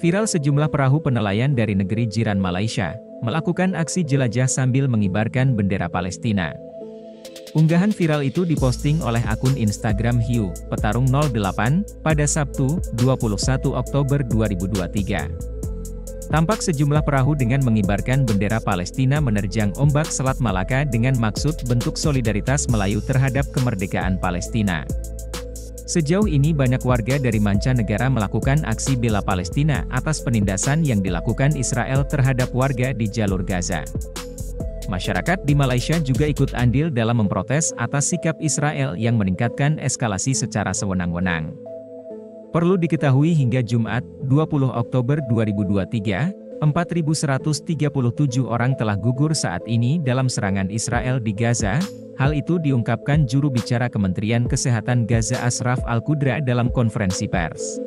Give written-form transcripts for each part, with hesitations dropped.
Viral sejumlah perahu penelayan dari negeri jiran Malaysia, melakukan aksi jelajah sambil mengibarkan bendera Palestina. Unggahan viral itu diposting oleh akun Instagram Hiu, Petarung 08, pada Sabtu, 21 Oktober 2023. Tampak sejumlah perahu dengan mengibarkan bendera Palestina menerjang ombak Selat Malaka dengan maksud bentuk solidaritas Melayu terhadap kemerdekaan Palestina. Sejauh ini banyak warga dari mancanegara melakukan aksi bela Palestina atas penindasan yang dilakukan Israel terhadap warga di jalur Gaza. Masyarakat di Malaysia juga ikut andil dalam memprotes atas sikap Israel yang meningkatkan eskalasi secara sewenang-wenang. Perlu diketahui hingga Jumat, 20 Oktober 2023, 4.137 orang telah gugur saat ini dalam serangan Israel di Gaza. Hal itu diungkapkan juru bicara Kementerian Kesehatan Gaza Ashraf Al-Qudra dalam konferensi pers.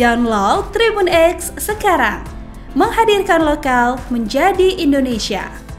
Download Tribun X sekarang, menghadirkan lokal menjadi Indonesia.